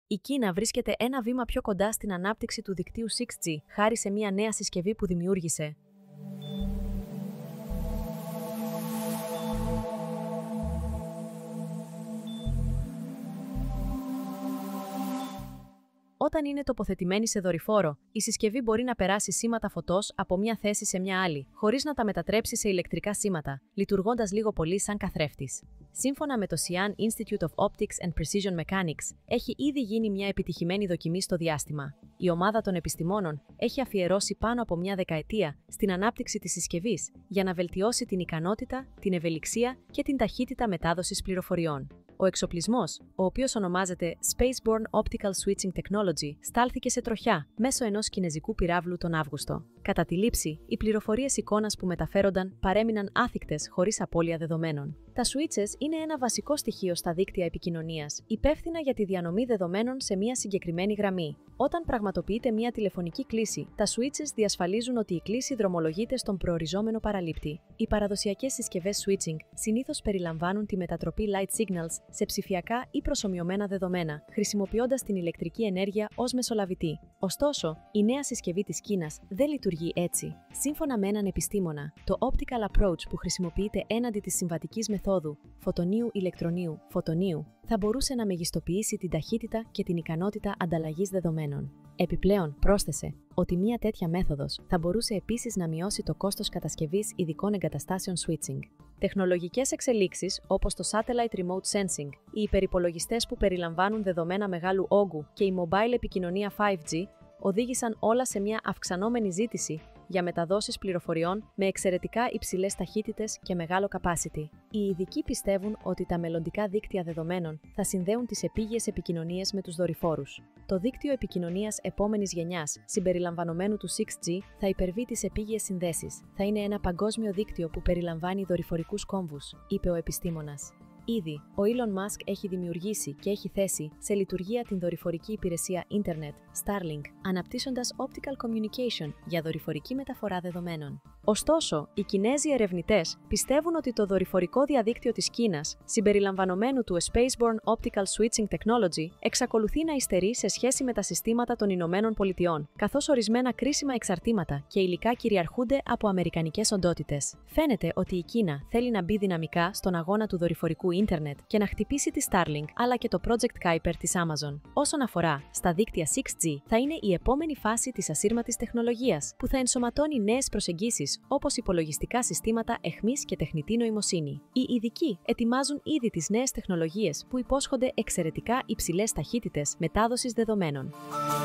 Η Κίνα βρίσκεται ένα βήμα πιο κοντά στην ανάπτυξη του δικτύου 6G, χάρη σε μια νέα συσκευή που δημιούργησε. Όταν είναι τοποθετημένη σε δορυφόρο, η συσκευή μπορεί να περάσει σήματα φωτός από μια θέση σε μια άλλη, χωρίς να τα μετατρέψει σε ηλεκτρικά σήματα, λειτουργώντας λίγο πολύ σαν καθρέφτης. Σύμφωνα με το Xi'an Institute of Optics and Precision Mechanics, έχει ήδη γίνει μια επιτυχημένη δοκιμή στο διάστημα. Η ομάδα των επιστημόνων έχει αφιερώσει πάνω από μια δεκαετία στην ανάπτυξη της συσκευής για να βελτιώσει την ικανότητα, την ευελιξία και την ταχύτητα μετάδοσης πληροφοριών. Ο εξοπλισμός, ο οποίος ονομάζεται Spaceborne Optical Switching Technology, στάλθηκε σε τροχιά μέσω ενός κινεζικού πυράβλου τον Αύγουστο. Κατά τη λήψη, οι πληροφορίες εικόνας που μεταφέρονταν παρέμειναν άθικτες χωρίς απώλεια δεδομένων. Τα switches είναι ένα βασικό στοιχείο στα δίκτυα επικοινωνίας, υπεύθυνα για τη διανομή δεδομένων σε μια συγκεκριμένη γραμμή. Όταν πραγματοποιείται μια τηλεφωνική κλήση, τα switches διασφαλίζουν ότι η κλήση δρομολογείται στον προοριζόμενο παραλήπτη. Οι παραδοσιακές συσκευές switching συνήθως περιλαμβάνουν τη μετατροπή light signals σε ψηφιακά ή προσομοιωμένα δεδομένα, χρησιμοποιώντας την ηλεκτρική ενέργεια ως μεσολαβητή. Ωστόσο, η νέα συσκευή της Κίνας δεν λειτουργεί έτσι. Σύμφωνα με έναν επιστήμονα, το optical approach που χρησιμοποιείται έναντι της συμβατικής μεθόδου φωτονίου-ηλεκτρονίου φωτονίου θα μπορούσε να μεγιστοποιήσει την ταχύτητα και την ικανότητα ανταλλαγής δεδομένων. Επιπλέον, πρόσθεσε ότι μια τέτοια μέθοδος θα μπορούσε επίσης να μειώσει το κόστος κατασκευής ειδικών εγκαταστάσεων switching. Τεχνολογικές εξελίξεις όπως το Satellite Remote Sensing, οι υπερυπολογιστές που περιλαμβάνουν δεδομένα μεγάλου όγκου και η mobile επικοινωνία 5G οδήγησαν όλα σε μια αυξανόμενη ζήτηση για μεταδόσεις πληροφοριών με εξαιρετικά υψηλές ταχύτητες και μεγάλο capacity. Οι ειδικοί πιστεύουν ότι τα μελλοντικά δίκτυα δεδομένων θα συνδέουν τις επίγειες επικοινωνίες με τους δορυφόρους. Το δίκτυο επικοινωνίας επόμενης γενιάς, συμπεριλαμβανομένου του 6G, θα υπερβεί τις επίγειες συνδέσεις. Θα είναι ένα παγκόσμιο δίκτυο που περιλαμβάνει δορυφορικούς κόμβους, είπε ο επιστήμονας. Ήδη, ο Elon Musk έχει δημιουργήσει και έχει θέσει σε λειτουργία την δορυφορική υπηρεσία Internet, Starlink, αναπτύσσοντας optical communication για δορυφορική μεταφορά δεδομένων. Ωστόσο, οι Κινέζοι ερευνητές πιστεύουν ότι το δορυφορικό διαδίκτυο της Κίνας, συμπεριλαμβανομένου του Spaceborne Optical Switching Technology, εξακολουθεί να υστερεί σε σχέση με τα συστήματα των Ηνωμένων Πολιτειών, καθώς ορισμένα κρίσιμα εξαρτήματα και υλικά κυριαρχούνται από αμερικανικές οντότητες. Φαίνεται ότι η Κίνα θέλει να μπει δυναμικά στον αγώνα του δορυφορικού Ίντερνετ και να χτυπήσει τη Starlink αλλά και το Project Kuiper της Amazon. Όσον αφορά στα δίκτυα 6G, θα είναι η επόμενη φάση της ασύρματης τεχνολογίας, που θα ενσωματώνει νέες προσεγγίσεις όπως υπολογιστικά συστήματα εχμής και τεχνητή νοημοσύνη. Οι ειδικοί ετοιμάζουν ήδη τις νέες τεχνολογίες που υπόσχονται εξαιρετικά υψηλές ταχύτητες μετάδοσης δεδομένων.